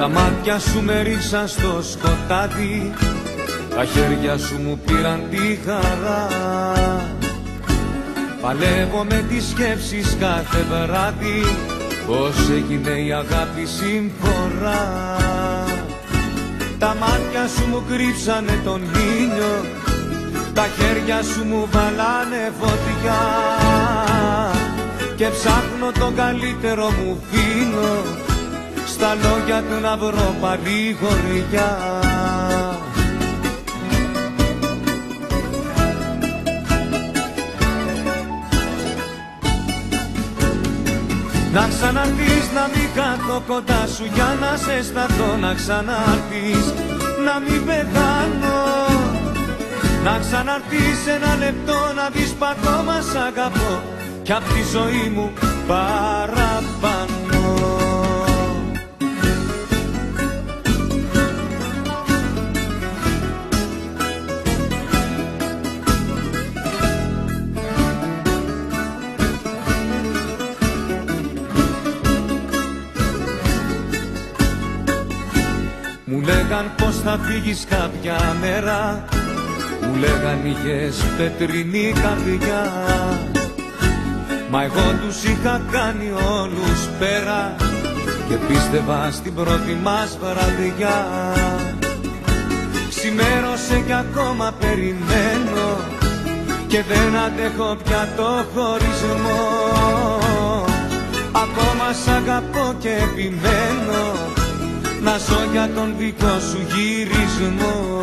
μάτια σου με ρίξαν στο σκοτάδι, τα χέρια σου μου πήραν τη χαρά. Παλεύω με τις σκέψεις κάθε βράδυ, πως έγινε η αγάπη συμφορά. Τα μάτια σου μου κρύψανε τον ήλιο, τα χέρια σου μου βάλανε φωτιά, και ψάχνω τον καλύτερο μου φίλο, στα λόγια του να βρω πάλι χωριά. Να ξαναρθείς, να μην κάτω κοντά σου για να σε σταθώ. Να ξαναρθείς, να μην πεθάνω. Να ξαναρθείς ένα λεπτό να δεις π' ακόμα σ' αγαπώ, κι απ' τη ζωή μου παραπάνω. Μου λέγαν πως θα φύγεις κάποια μέρα, μου λέγαν είχες πετρινή καρδιά, μα εγώ τους είχα κάνει όλους πέρα και πίστευα στην πρώτη μας βραδιά. Ξημέρωσε κι ακόμα περιμένω και δεν αντέχω πια το χωρισμό. Ακόμα σ' αγαπώ και επιμένω να ζω για τον δικό σου γυρισμό.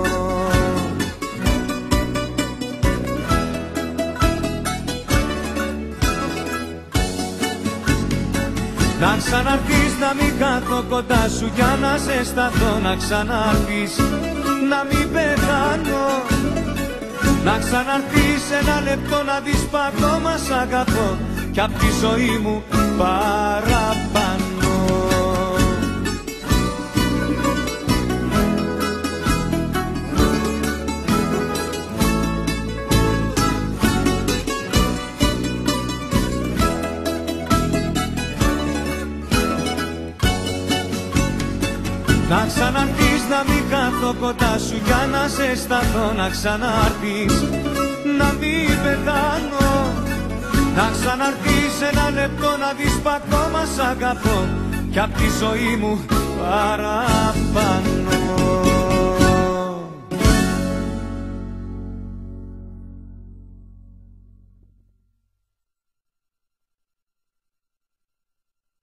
Να ξαναρθείς, να μην κάθω κοντά σου για να σε σταθώ. Να ξαναρθείς, να μην πεθάνω. Να ξαναρθείς ένα λεπτό να δεις π' ακόμα σ' αγαπώ, κι απ' τη ζωή μου παραπάνω. Να ξαναρθείς, να μην κάθω κοντά σου για να σε σταθώ. Να ξαναρθείς, να μην πεθάνω. Να ξαναρθείς ένα λεπτό να δεις π' ακόμα σ' αγαπώ, κι απ' τη ζωή μου παραπάνω.